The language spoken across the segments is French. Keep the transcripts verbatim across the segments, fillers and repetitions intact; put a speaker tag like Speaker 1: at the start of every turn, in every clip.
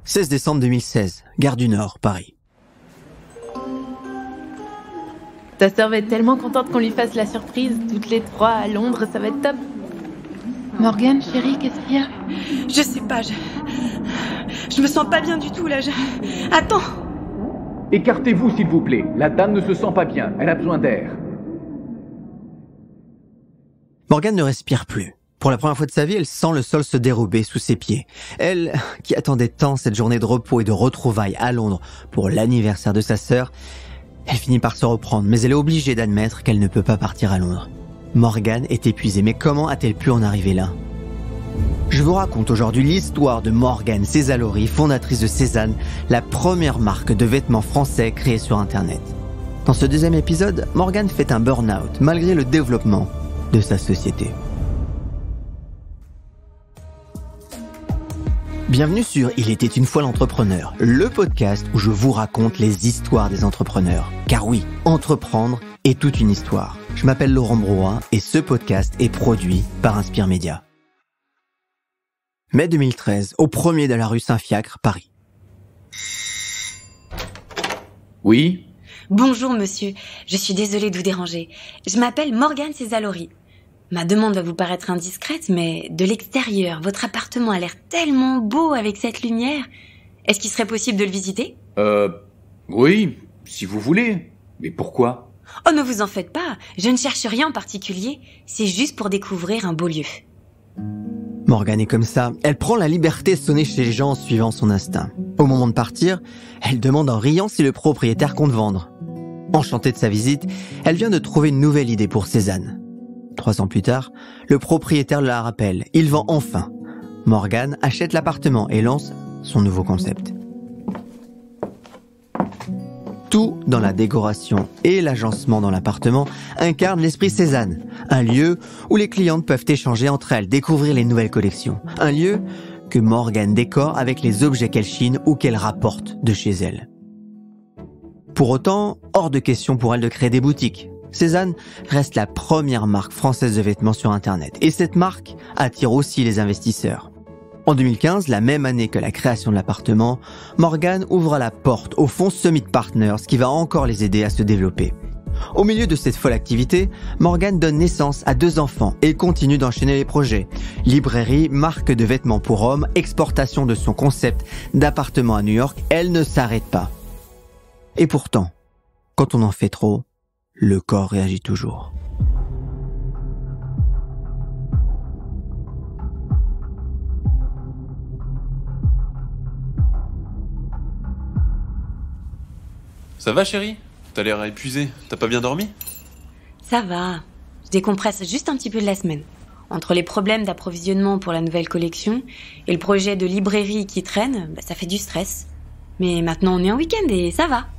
Speaker 1: seize décembre deux mille seize, gare du Nord, Paris.
Speaker 2: Ta sœur va être tellement contente qu'on lui fasse la surprise, toutes les trois à Londres, ça va être top. Morgane, chérie, qu'est-ce qu'il y a?
Speaker 3: Je sais pas, je... Je me sens pas bien du tout, là, je... Attends!
Speaker 4: Écartez-vous, s'il vous plaît. La dame ne se sent pas bien, elle a besoin d'air.
Speaker 1: Morgane ne respire plus. Pour la première fois de sa vie, elle sent le sol se dérober sous ses pieds. Elle, qui attendait tant cette journée de repos et de retrouvailles à Londres pour l'anniversaire de sa sœur, elle finit par se reprendre, mais elle est obligée d'admettre qu'elle ne peut pas partir à Londres. Morgane est épuisée, mais comment a-t-elle pu en arriver là? Je vous raconte aujourd'hui l'histoire de Morgane Césalori, fondatrice de Cézanne, la première marque de vêtements français créée sur Internet. Dans ce deuxième épisode, Morgane fait un burn-out, malgré le développement de sa société. Bienvenue sur Il était une fois l'entrepreneur, le podcast où je vous raconte les histoires des entrepreneurs. Car oui, entreprendre est toute une histoire. Je m'appelle Laurent Brouin et ce podcast est produit par Inspire Média. mai deux mille treize, au premier de la rue Saint-Fiacre, Paris.
Speaker 4: Oui?
Speaker 3: Bonjour, monsieur. Je suis désolée de vous déranger. Je m'appelle Morgane Césalori. Ma demande va vous paraître indiscrète, mais de l'extérieur, votre appartement a l'air tellement beau avec cette lumière. Est-ce qu'il serait possible de le visiter?
Speaker 4: Euh... Oui, si vous voulez. Mais pourquoi?
Speaker 3: Oh, ne vous en faites pas. Je ne cherche rien en particulier. C'est juste pour découvrir un beau lieu.
Speaker 1: Morgane est comme ça. Elle prend la liberté de sonner chez les gens en suivant son instinct. Au moment de partir, elle demande en riant si le propriétaire compte vendre. Enchantée de sa visite, elle vient de trouver une nouvelle idée pour Cézanne. Trois ans plus tard, le propriétaire la rappelle. Il vend enfin. Morgane achète l'appartement et lance son nouveau concept. Tout dans la décoration et l'agencement dans l'appartement incarne l'esprit Cézanne. Un lieu où les clientes peuvent échanger entre elles, découvrir les nouvelles collections. Un lieu que Morgane décore avec les objets qu'elle chine ou qu'elle rapporte de chez elle. Pour autant, hors de question pour elle de créer des boutiques. Cézanne reste la première marque française de vêtements sur Internet. Et cette marque attire aussi les investisseurs. En deux mille quinze, la même année que la création de l'appartement, Morgane ouvre la porte au fonds Summit Partners qui va encore les aider à se développer. Au milieu de cette folle activité, Morgane donne naissance à deux enfants et continue d'enchaîner les projets. Librairie, marque de vêtements pour hommes, exportation de son concept d'appartement à New York, elle ne s'arrête pas. Et pourtant, quand on en fait trop, le corps réagit toujours.
Speaker 5: Ça va, chérie? T'as l'air épuisée. T'as pas bien dormi?
Speaker 3: Ça va. Je décompresse juste un petit peu de la semaine. Entre les problèmes d'approvisionnement pour la nouvelle collection et le projet de librairie qui traîne, bah, ça fait du stress. Mais maintenant on est en week-end et ça va.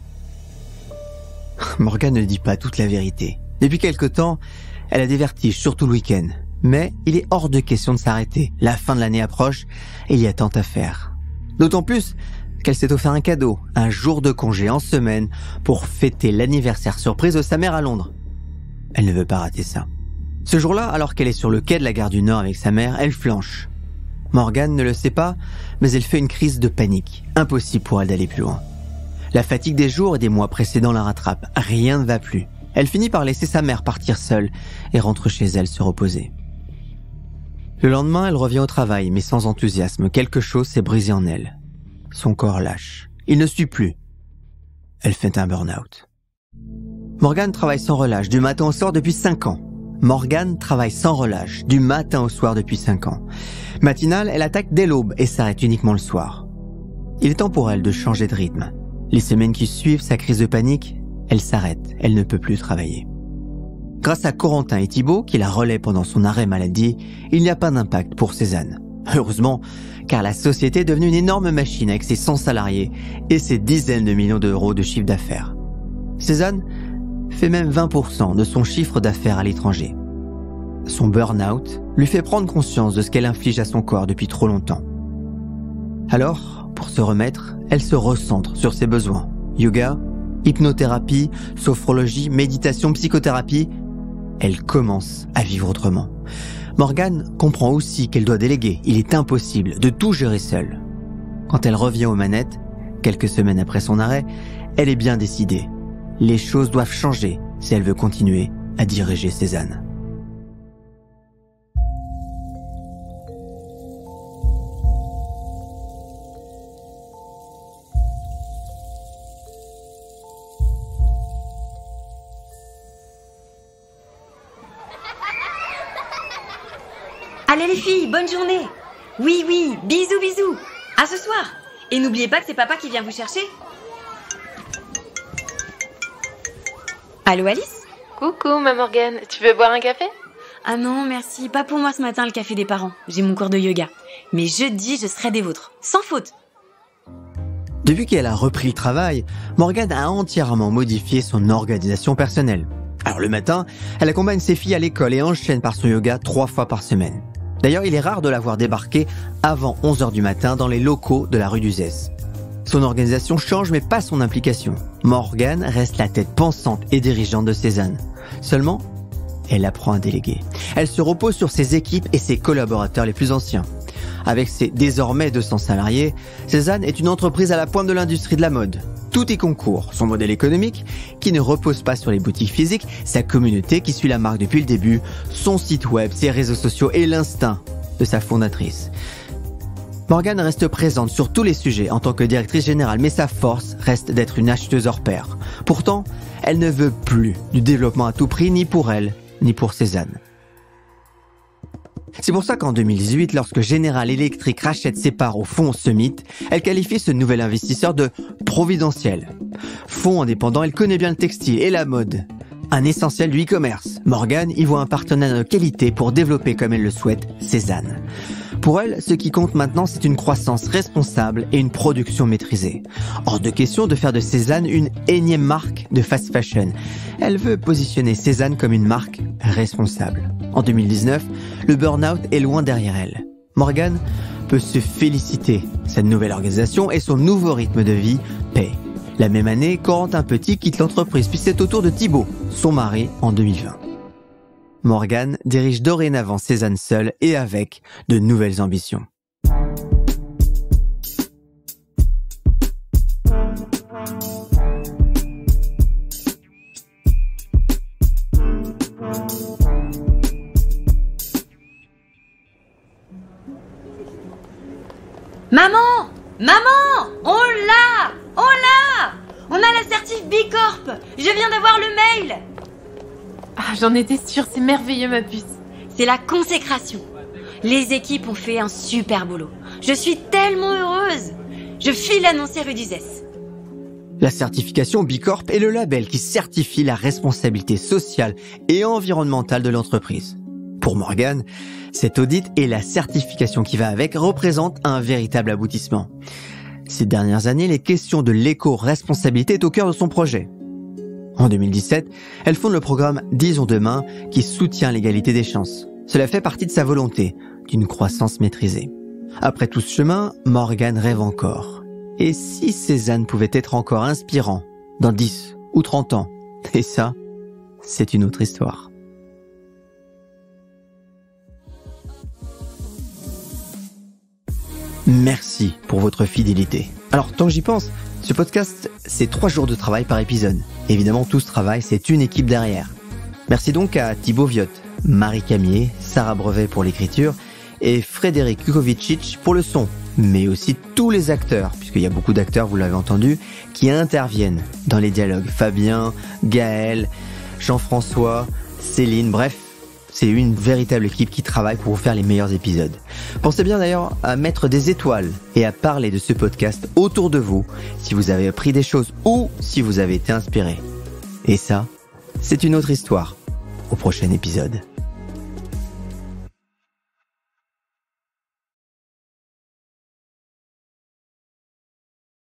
Speaker 1: Morgane ne dit pas toute la vérité. Depuis quelque temps, elle a des vertiges, surtout le week-end. Mais il est hors de question de s'arrêter. La fin de l'année approche et il y a tant à faire. D'autant plus qu'elle s'est offert un cadeau, un jour de congé en semaine pour fêter l'anniversaire surprise de sa mère à Londres. Elle ne veut pas rater ça. Ce jour-là, alors qu'elle est sur le quai de la gare du Nord avec sa mère, elle flanche. Morgane ne le sait pas, mais elle fait une crise de panique. Impossible pour elle d'aller plus loin. La fatigue des jours et des mois précédents la rattrape. Rien ne va plus. Elle finit par laisser sa mère partir seule et rentre chez elle se reposer. Le lendemain, elle revient au travail, mais sans enthousiasme. Quelque chose s'est brisé en elle. Son corps lâche. Il ne suit plus. Elle fait un burn-out. Morgane travaille sans relâche du matin au soir depuis cinq ans. Morgane travaille sans relâche du matin au soir depuis cinq ans. Matinale, elle attaque dès l'aube et s'arrête uniquement le soir. Il est temps pour elle de changer de rythme. Les semaines qui suivent sa crise de panique, elle s'arrête, elle ne peut plus travailler. Grâce à Corentin et Thibault, qui la relaient pendant son arrêt maladie, il n'y a pas d'impact pour Cézanne. Heureusement, car la société est devenue une énorme machine avec ses cent salariés et ses dizaines de millions d'euros de chiffre d'affaires. Cézanne fait même vingt pour cent de son chiffre d'affaires à l'étranger. Son burn-out lui fait prendre conscience de ce qu'elle inflige à son corps depuis trop longtemps. Alors, pour se remettre, elle se recentre sur ses besoins. Yoga, hypnothérapie, sophrologie, méditation, psychothérapie. Elle commence à vivre autrement. Morgane comprend aussi qu'elle doit déléguer. Il est impossible de tout gérer seule. Quand elle revient aux manettes, quelques semaines après son arrêt, elle est bien décidée. Les choses doivent changer si elle veut continuer à diriger Cézanne.
Speaker 3: Allez les filles, bonne journée. Oui, oui, bisous, bisous. À ce soir. Et n'oubliez pas que c'est papa qui vient vous chercher. Allô Alice ?
Speaker 2: Coucou ma Morgane, tu veux boire un café ?
Speaker 3: Ah non, merci, pas pour moi ce matin le café des parents. J'ai mon cours de yoga. Mais jeudi, je serai des vôtres. Sans faute.
Speaker 1: Depuis qu'elle a repris le travail, Morgane a entièrement modifié son organisation personnelle. Alors le matin, elle accompagne ses filles à l'école et enchaîne par son yoga trois fois par semaine. D'ailleurs, il est rare de la voir débarquer avant onze heures du matin dans les locaux de la rue d'Uzès. Son organisation change, mais pas son implication. Morgane reste la tête pensante et dirigeante de Cézanne. Seulement, elle apprend à déléguer. Elle se repose sur ses équipes et ses collaborateurs les plus anciens. Avec ses désormais deux cents salariés, Cézanne est une entreprise à la pointe de l'industrie de la mode. Tout y concourt, son modèle économique, qui ne repose pas sur les boutiques physiques, sa communauté qui suit la marque depuis le début, son site web, ses réseaux sociaux et l'instinct de sa fondatrice. Morgane reste présente sur tous les sujets en tant que directrice générale, mais sa force reste d'être une acheteuse hors pair. Pourtant, elle ne veut plus du développement à tout prix, ni pour elle, ni pour Cézanne. C'est pour ça qu'en deux mille dix-huit, lorsque General Electric rachète ses parts au fonds Summit, elle qualifie ce nouvel investisseur de providentiel. Fonds indépendant, elle connaît bien le textile et la mode. Un essentiel du e-commerce. Morgane y voit un partenaire de qualité pour développer comme elle le souhaite Cézanne. Pour elle, ce qui compte maintenant, c'est une croissance responsable et une production maîtrisée. Hors de question de faire de Cézanne une énième marque de fast fashion. Elle veut positionner Cézanne comme une marque responsable. En deux mille dix-neuf, le burn-out est loin derrière elle. Morgane peut se féliciter. Cette nouvelle organisation et son nouveau rythme de vie paient. La même année, Corentin Petit quitte l'entreprise, puis c'est au tour de Thibaut, son mari, en deux mille vingt. Morgane dirige dorénavant Cézanne seule et avec de nouvelles ambitions.
Speaker 3: Maman! Maman! On l'a! On l'a! On a la certif B Corp! Je viens d'avoir le mail!
Speaker 2: Ah, j'en étais sûre, c'est merveilleux ma puce.
Speaker 3: C'est la consécration. Les équipes ont fait un super boulot. Je suis tellement heureuse. Je file l'annoncer rue d'Uzès.
Speaker 1: La certification B Corp est le label qui certifie la responsabilité sociale et environnementale de l'entreprise. Pour Morgane, cet audit et la certification qui va avec représentent un véritable aboutissement. Ces dernières années, les questions de l'éco-responsabilité est au cœur de son projet. En deux mille dix-sept, elle fonde le programme Disons Demain qui soutient l'égalité des chances. Cela fait partie de sa volonté d'une croissance maîtrisée. Après tout ce chemin, Morgane rêve encore. Et si Cézanne pouvait être encore inspirant dans dix ou trente ans? Et ça, c'est une autre histoire. Merci pour votre fidélité. Alors, tant que j'y pense, ce podcast, c'est trois jours de travail par épisode. Évidemment, tout ce travail, c'est une équipe derrière. Merci donc à Thibaut Viotte, Marie Camier, Sarah Brevet pour l'écriture et Frédéric Kukovicic pour le son. Mais aussi tous les acteurs, puisqu'il y a beaucoup d'acteurs, vous l'avez entendu, qui interviennent dans les dialogues. Fabien, Gaël, Jean-François, Céline, bref. C'est une véritable équipe qui travaille pour vous faire les meilleurs épisodes. Pensez bien d'ailleurs à mettre des étoiles et à parler de ce podcast autour de vous si vous avez appris des choses ou si vous avez été inspiré. Et ça, c'est une autre histoire. Au prochain épisode.